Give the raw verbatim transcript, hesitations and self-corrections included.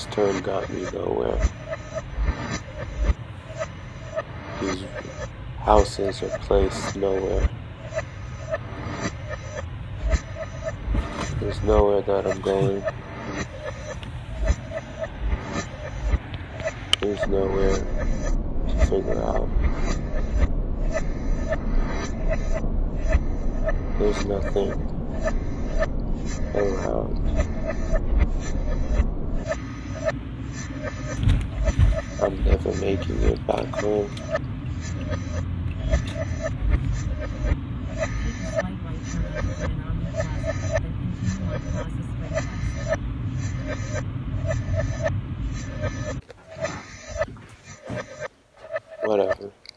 turn got me nowhere. These houses are placed nowhere. There's nowhere that I'm going. There's nowhere to figure out. There's nothing around. I'm never making it back home. Whatever.